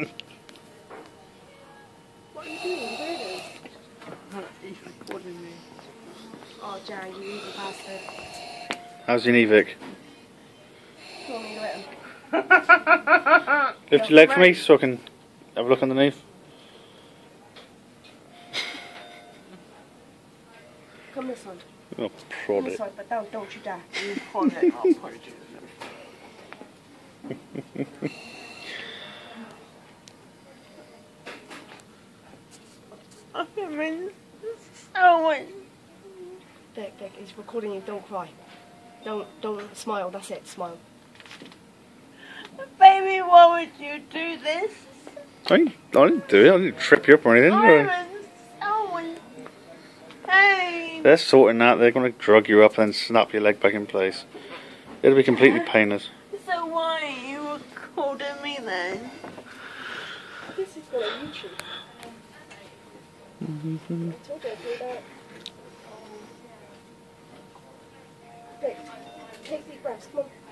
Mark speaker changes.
Speaker 1: What are you doing, really?
Speaker 2: He's recording me.
Speaker 1: Oh, Jerry, you evil bastard.
Speaker 3: How's your knee, Vic?
Speaker 1: You want me to hit him?
Speaker 3: Lift your leg for me so I can have a look underneath.
Speaker 1: Come this one.
Speaker 3: Oh,
Speaker 1: Come
Speaker 3: prod
Speaker 1: this
Speaker 3: it.
Speaker 1: one, but don't you dare.
Speaker 2: You prod it, I'll prod you. I'm in so much.
Speaker 1: Vic, he's recording you. Don't cry. Don't smile. That's it. Smile.
Speaker 2: Baby, why would you do this?
Speaker 3: I didn't do it. I didn't trip you up or anything.
Speaker 2: I'm
Speaker 3: Did I?
Speaker 2: in so much pain.
Speaker 3: They're sorting that. They're going to drug you up and then snap your leg back in place. It'll be completely painless.
Speaker 2: So why are you recording me then?
Speaker 1: This is going on YouTube. I told you I'd do that. Vic, take deep breaths. Come on.